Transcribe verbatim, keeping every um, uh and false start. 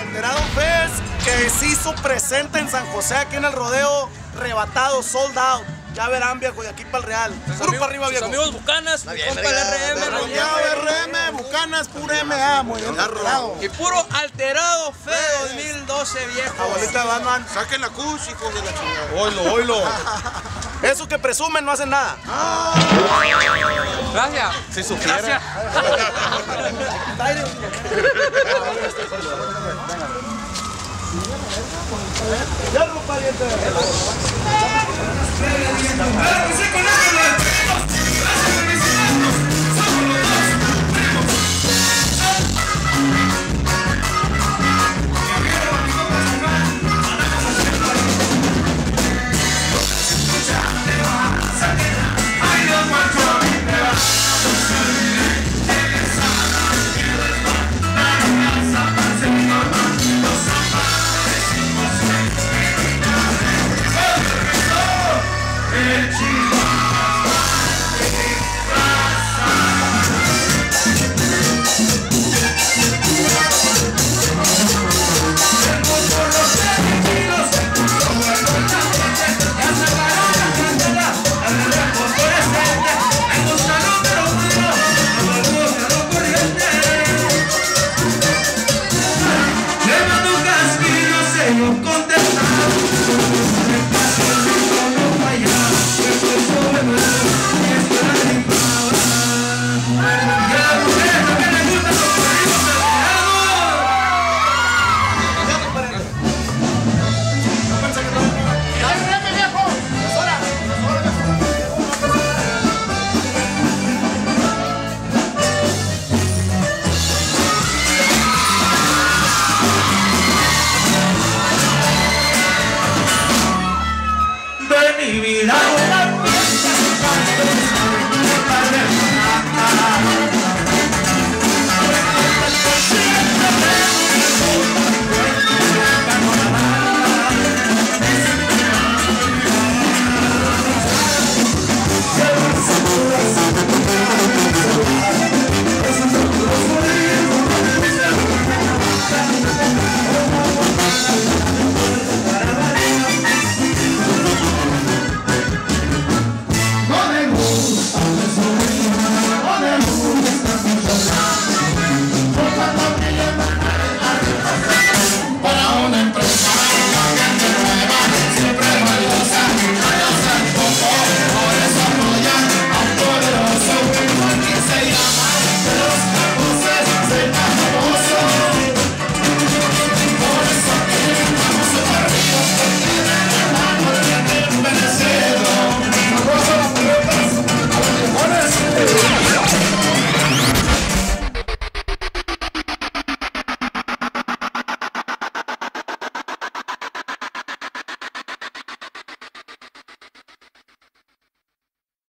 Alterado Fest, que se hizo presente en San José, aquí en el rodeo, rebatado, sold out. Ya verán, viejo, de aquí para el Real. Puro para arriba, viejo. Amigos Bucanas, mi compa el R M. R M, Bucanas, puro M A, muy bien. Y puro Alterado Fest dos mil doce, viejo. Abuelita de Batman. Saquen la cush, hijos de la chingada. Oilo, oilo. Esos que presumen no hacen nada. Gracias. Si supiera. Gracias. Ya, pariente.